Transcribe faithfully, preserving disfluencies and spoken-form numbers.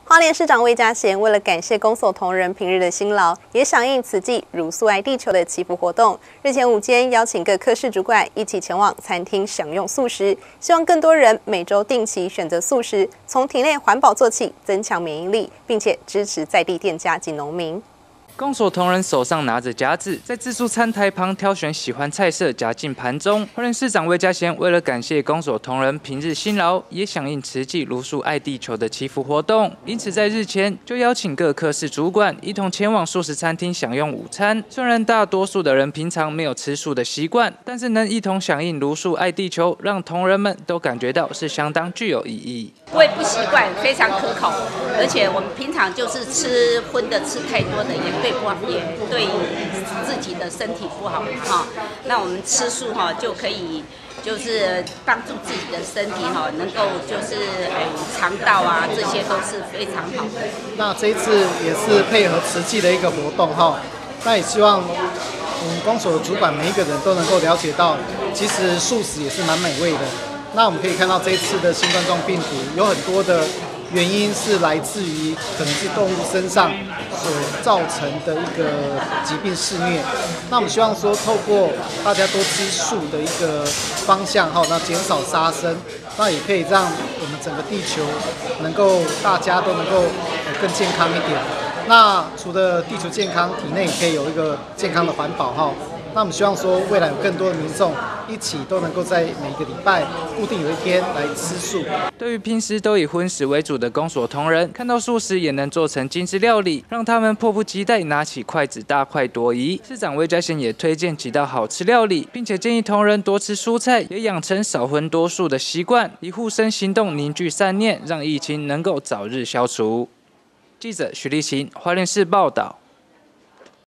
花莲市长魏家贤为了感谢公所同仁平日的辛劳，也响应慈济如素爱地球的祈福活动。日前午间邀请各科室主管一起前往餐厅享用素食，希望更多人每周定期选择素食，从体内环保做起，增强免疫力，并且支持在地店家及农民。 公所同仁手上拿着夹子，在自助餐台旁挑选喜欢菜色夹进盘中。花莲市长魏家贤为了感谢公所同仁平日辛劳，也响应慈济如素爱地球的祈福活动，因此在日前就邀请各科室主管一同前往素食餐厅享用午餐。虽然大多数的人平常没有吃素的习惯，但是能一同响应如素爱地球，让同仁们都感觉到是相当具有意义。 我也不习惯，非常可口，而且我们平常就是吃荤的，吃太多的也对。 也对自己的身体不好哈，那我们吃素哈就可以，就是帮助自己的身体哈，能够就是哎肠道啊这些都是非常好的。 那这一次也是配合慈济的一个活动哈，那也希望我们公所的主管每一个人都能够了解到，其实素食也是蛮美味的。那我们可以看到这一次的新冠状病毒有很多的。 原因是来自于可能是动物身上所造成的一个疾病肆虐。那我们希望说，透过大家多吃素的一个方向哈，那减少杀生，那也可以让我们整个地球能够大家都能够更健康一点。那除了地球健康，体内也可以有一个健康的环保哈。 那我们希望说，未来有更多的民众一起都能够在每个礼拜固定有一天来吃素。 对于平时都以荤食为主的公所同仁，看到素食也能做成精致料理，让他们迫不及待拿起筷子大快朵颐。市长魏家贤也推荐几道好吃料理，并且建议同仁多吃蔬菜，也养成少荤多素的习惯，以护身行动凝聚善念，让疫情能够早日消除。记者徐立琴，花莲市报道。